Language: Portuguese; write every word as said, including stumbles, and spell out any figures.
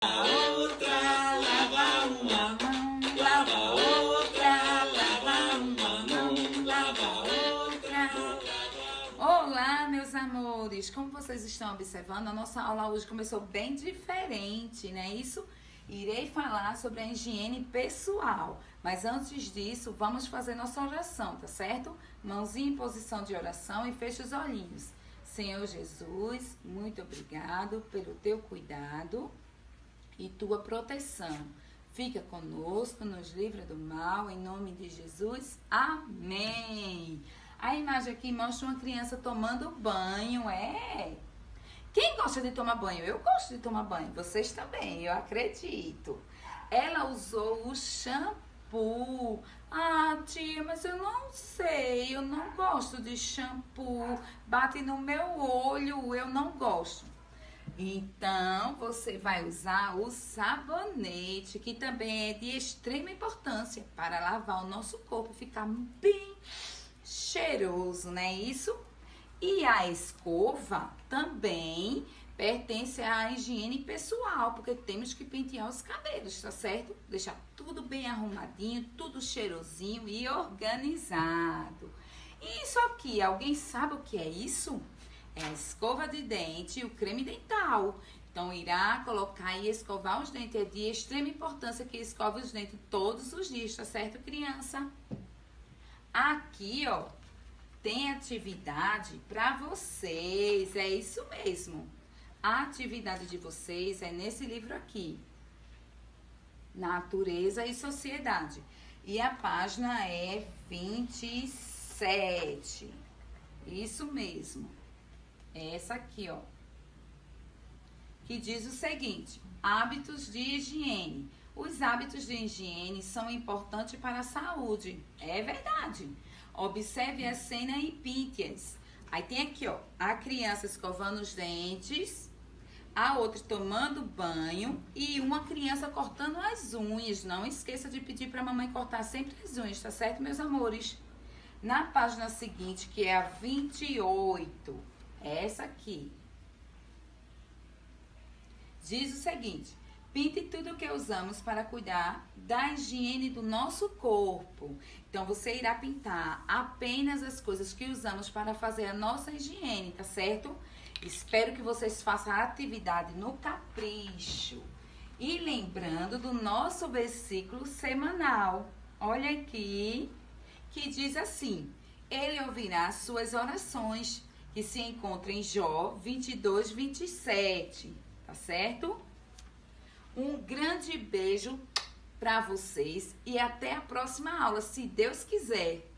outra, lava uma mão, lava outra, lava uma mão, lava outra. Olá, meus amores! Como vocês estão observando, a nossa aula hoje começou bem diferente, né? Isso, irei falar sobre a higiene pessoal. Mas antes disso, vamos fazer nossa oração, tá certo? Mãozinha em posição de oração e feche os olhinhos. Senhor Jesus, muito obrigado pelo teu cuidado e tua proteção. Fica conosco, nos livra do mal, em nome de Jesus. Amém. A imagem aqui mostra uma criança tomando banho, é? Quem gosta de tomar banho? Eu gosto de tomar banho, vocês também, eu acredito. Ela usou o shampoo. Ah, tia, mas eu não sei, eu não gosto de shampoo. Bate no meu olho, eu não gosto. Então, você vai usar o sabonete, que também é de extrema importância para lavar o nosso corpo, ficar bem cheiroso, não é isso? E a escova também pertence à higiene pessoal, porque temos que pentear os cabelos, tá certo? Deixar tudo bem arrumadinho, tudo cheirosinho e organizado. E isso aqui, alguém sabe o que é isso? É a escova de dente e o creme dental. Então, irá colocar e escovar os dentes. É de extrema importância que escove os dentes todos os dias, tá certo, criança? Aqui, ó, tem atividade para vocês. É isso mesmo. A atividade de vocês é nesse livro aqui. Natureza e Sociedade. E a página é vinte e sete. Isso mesmo. Essa aqui, ó, que diz o seguinte: hábitos de higiene. Os hábitos de higiene são importantes para a saúde. É verdade. Observe a cena em Pinterest. Aí tem aqui, ó, a criança escovando os dentes, a outra tomando banho e uma criança cortando as unhas. Não esqueça de pedir para a mamãe cortar sempre as unhas, tá certo, meus amores? Na página seguinte, que é a vinte e oito, essa aqui, diz o seguinte: pinte tudo o que usamos para cuidar da higiene do nosso corpo. Então, você irá pintar apenas as coisas que usamos para fazer a nossa higiene, tá certo? Espero que vocês façam a atividade no capricho. E lembrando do nosso versículo semanal. Olha aqui, que diz assim: ele ouvirá suas orações, que se encontra em Jó vinte e dois, vinte e sete, tá certo? Um grande beijo para vocês e até a próxima aula, se Deus quiser.